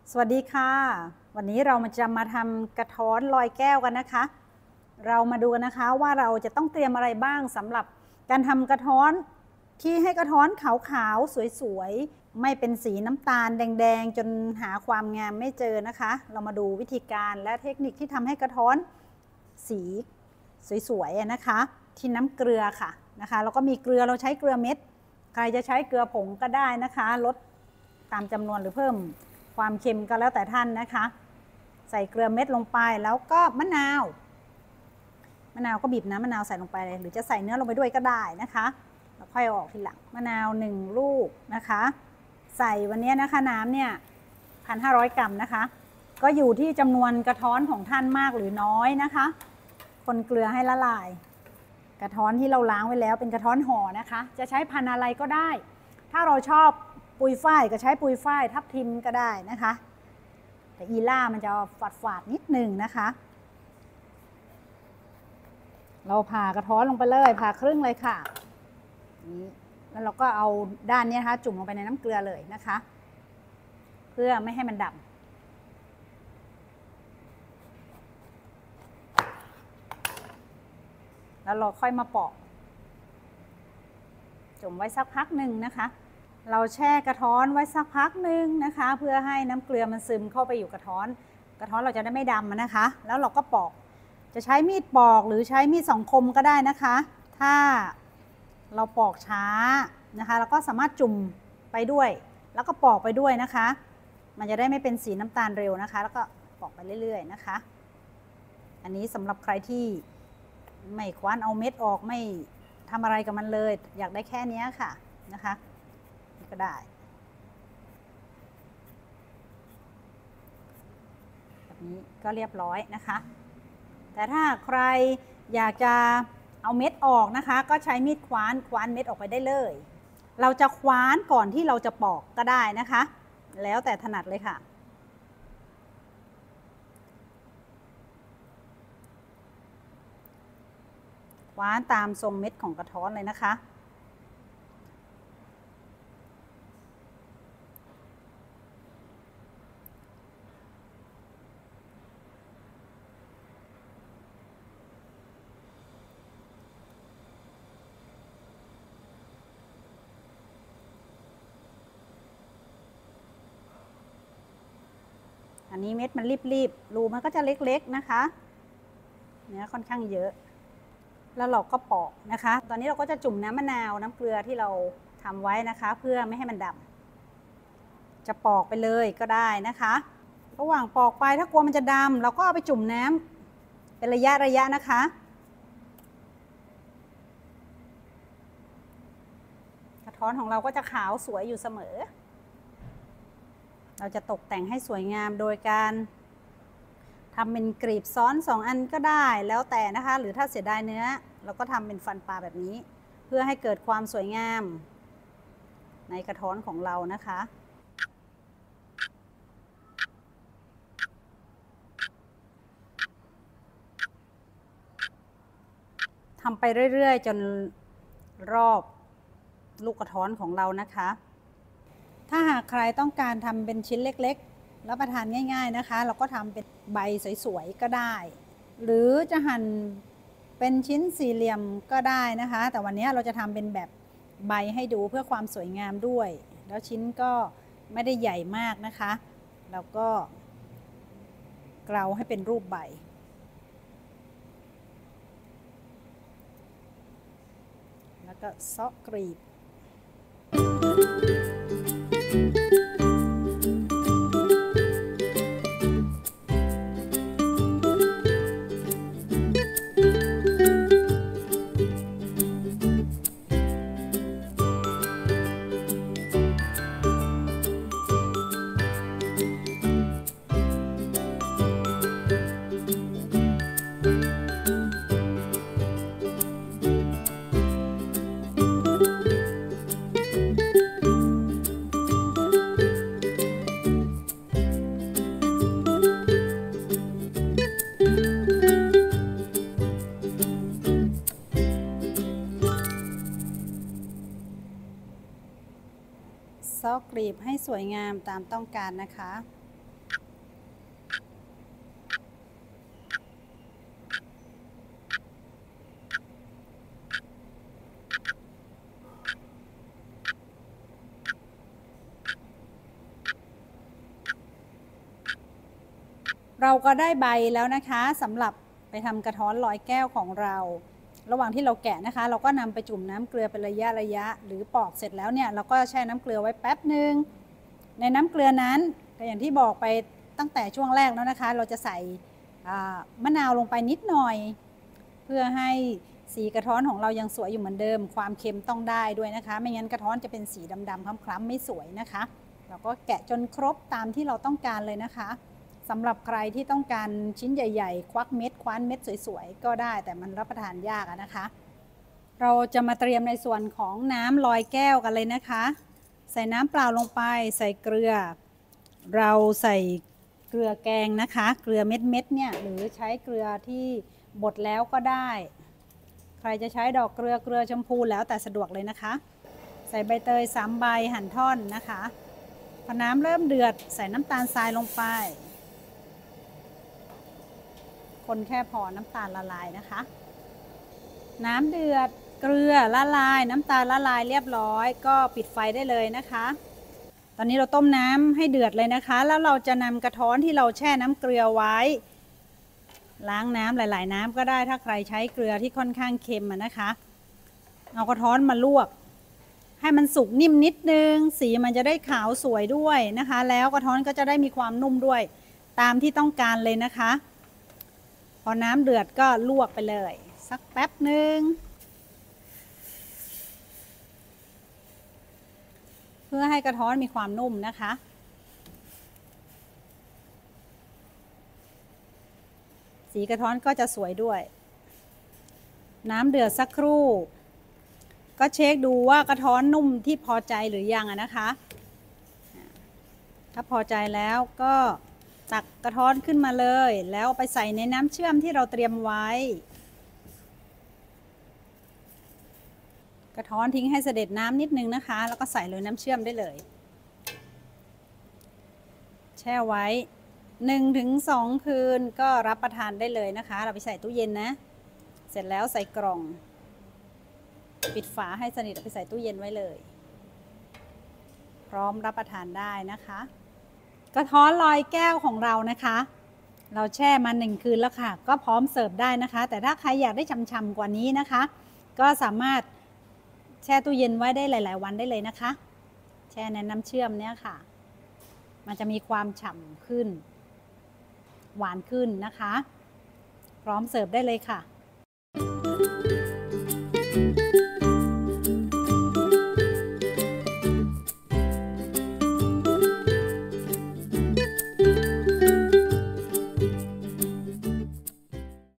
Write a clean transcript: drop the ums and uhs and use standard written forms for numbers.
สวัสดีค่ะวันนี้เราจะมาทำกระท้อนลอยแก้วกันนะคะเรามาดูกันนะคะว่าเราจะต้องเตรียมอะไรบ้างสำหรับการทำกระท้อนที่ให้กระท้อนขาวๆสวยๆไม่เป็นสีน้ำตาลแดงๆจนหาความงามไม่เจอนะคะเรามาดูวิธีการและเทคนิคที่ทำให้กระท้อนสีสวยๆนะคะที่น้ำเกลือค่ะนะคะแล้วก็มีเกลือเราใช้เกลือเม็ดใครจะใช้เกลือผงก็ได้นะคะลดตามจำนวนหรือเพิ่มความเค็มก็แล้วแต่ท่านนะคะใส่เกลือเม็ดลงไปแล้วก็มะนาวก็บีบน้ำมะนาวใส่ลงไปเลยหรือจะใส่เนื้อลงไปด้วยก็ได้นะคะแล้วค่อยออกทีหลังมะนาว1ลูกนะคะใส่วันนี้นะคะน้ำเนี่ย1,500 กรัมนะคะก็อยู่ที่จำนวนกระท้อนของท่านมากหรือน้อยนะคะคนเกลือให้ละลายกระท้อนที่เราล้างไว้แล้วเป็นกระท้อนห่อนะคะจะใช้พันธุ์อะไรก็ได้ถ้าเราชอบปุยฝ้ายก็ใช้ปุยฝ้ายทับทิมก็ได้นะคะแต่อีล่ามันจะฝาดนิดหนึ่งนะคะเราผ่ากระท้อนลงไปเลยผ่าครึ่งเลยค่ะนี่แล้วเราก็เอาด้านนี้นะคะจุ่มลงไปในน้ำเกลือเลยนะคะเพื่อไม่ให้มันดำแล้วเราค่อยมาปอกจุ่มไว้สักพักหนึ่งนะคะเราแช่กระท้อนไว้สักพักหนึ่งนะคะเพื่อให้น้ำเกลือมันซึมเข้าไปอยู่กระท้อนเราจะได้ไม่ดำนะคะแล้วเราก็ปอกจะใช้มีดปอกหรือใช้มีดสองคมก็ได้นะคะถ้าเราปอกช้านะคะเราก็สามารถจุ่มไปด้วยแล้วก็ปอกไปด้วยนะคะมันจะได้ไม่เป็นสีน้ำตาลเร็วนะคะแล้วก็ปอกไปเรื่อยๆนะคะอันนี้สำหรับใครที่ไม่คว้านเอาเม็ดออกไม่ทำอะไรกับมันเลยอยากได้แค่นี้ค่ะนะคะก็ได้แบบนี้ก็เรียบร้อยนะคะแต่ถ้าใครอยากจะเอาเม็ดออกนะคะก็ใช้มีดคว้านเม็ดออกไปได้เลยเราจะคว้านก่อนที่เราจะปอกก็ได้นะคะแล้วแต่ถนัดเลยค่ะคว้านตามทรงเม็ดของกระท้อนเลยนะคะอันนี้เม็ดมันรีบรูมันก็จะเล็กๆนะคะเนื้อค่อนข้างเยอะแล้วเราก็ปอกนะคะตอนนี้เราก็จะจุ่มน้ำมะนาวน้ำเกลือที่เราทำไว้นะคะเพื่อไม่ให้มันดำจะปอกไปเลยก็ได้นะคะระหว่างปอกไปถ้ากลัวมันจะดำเราก็เอาไปจุ่มน้ำเป็นระยะนะคะกระท้อนของเราก็จะขาวสวยอยู่เสมอเราจะตกแต่งให้สวยงามโดยการทำเป็นกรีบซ้อน2อันก็ได้แล้วแต่นะคะหรือถ้าเสียดายเนื้อเราก็ทำเป็นฟันปลาแบบนี้เพื่อให้เกิดความสวยงามในกระท้อนของเรานะคะทำไปเรื่อยๆจนรอบลูกกระท้อนของเรานะคะถ้าหากใครต้องการทำเป็นชิ้นเล็กๆรับประทานง่ายๆนะคะเราก็ทำเป็นใบสวยๆก็ได้หรือจะหั่นเป็นชิ้นสี่เหลี่ยมก็ได้นะคะแต่วันนี้เราจะทำเป็นแบบใบให้ดูเพื่อความสวยงามด้วยแล้วชิ้นก็ไม่ได้ใหญ่มากนะคะแล้วก็เกลาให้เป็นรูปใบแล้วก็เซาะกรีบซอกกรีบให้สวยงามตามต้องการนะคะเราก็ได้ใบแล้วนะคะสำหรับไปทำกระท้อนลอยแก้วของเราระหว่างที่เราแกะนะคะเราก็นำไปจุ่มน้ำเกลือเป็นระยะหรือปอกเสร็จแล้วเนี่ยเราก็แช่น้ำเกลือไว้แป๊บหนึ่งในน้ำเกลือนั้นก็อย่างที่บอกไปตั้งแต่ช่วงแรกแล้วนะคะเราจะใส่มะนาวลงไปนิดหน่อยเพื่อให้สีกระท้อนของเรายังสวยอยู่เหมือนเดิมความเค็มต้องได้ด้วยนะคะไม่งั้นกระท้อนจะเป็นสีดำๆคล้ำๆไม่สวยนะคะเราก็แกะจนครบตามที่เราต้องการเลยนะคะสำหรับใครที่ต้องการชิ้นใหญ่ๆควักเม็ดคว้านเม็ดสวยๆก็ได้แต่มันรับประทานยากนะคะเราจะมาเตรียมในส่วนของน้ำลอยแก้วกันเลยนะคะใส่น้ำเปล่าลงไปใส่เกลือเราใส่เกลือแกงนะคะเกลือเม็ดๆเนี่ยหรือใช้เกลือที่บดแล้วก็ได้ใครจะใช้ดอกเกลือชมพูแล้วแต่สะดวกเลยนะคะใส่ใบเตย3 ใบหั่นท่อนนะคะพอน้ำเริ่มเดือดใส่น้ำตาลทรายลงไปคนแค่พอน้ำตาลละลายนะคะน้ำเดือดเกลือละลายน้ำตาลละลายเรียบร้อยก็ปิดไฟได้เลยนะคะตอนนี้เราต้มน้ำให้เดือดเลยนะคะแล้วเราจะนำกระท้อนที่เราแช่น้ำเกลือไว้ล้างน้ำหลายๆน้ำก็ได้ถ้าใครใช้เกลือที่ค่อนข้างเค็มนะคะเอากระท้อนมาลวกให้มันสุกนิ่มนิดนึงสีมันจะได้ขาวสวยด้วยนะคะแล้วกระท้อนก็จะได้มีความนุ่มด้วยตามที่ต้องการเลยนะคะพอน้ำเดือดก็ลวกไปเลยสักแป๊บหนึ่งเพื่อให้กระท้อนมีความนุ่มนะคะสีกระท้อนก็จะสวยด้วยน้ำเดือดสักครู่ก็เช็คดูว่ากระท้อนนุ่มที่พอใจหรือยังนะคะถ้าพอใจแล้วก็ตักกระท้อนขึ้นมาเลยแล้วไปใส่ในน้ำเชื่อมที่เราเตรียมไว้กระท้อนทิ้งให้เสด็จน้ำนิดนึงนะคะแล้วก็ใส่เลยน้ำเชื่อมได้เลยแช่ไว้ 1-2 คืนก็รับประทานได้เลยนะคะเราไปใส่ตู้เย็นนะเสร็จแล้วใส่กล่องปิดฝาให้สนิทไปใส่ตู้เย็นไว้เลยพร้อมรับประทานได้นะคะกระท้อนลอยแก้วของเรานะคะเราแช่มา1 คืนแล้วค่ะก็พร้อมเสิร์ฟได้นะคะแต่ถ้าใครอยากได้ฉ่ำๆกว่านี้นะคะก็สามารถแช่ตู้เย็นไว้ได้หลายๆวันได้เลยนะคะแช่ในน้ำเชื่อมเนี่ยค่ะมันจะมีความฉ่ำขึ้นหวานขึ้นนะคะพร้อมเสิร์ฟได้เลยค่ะ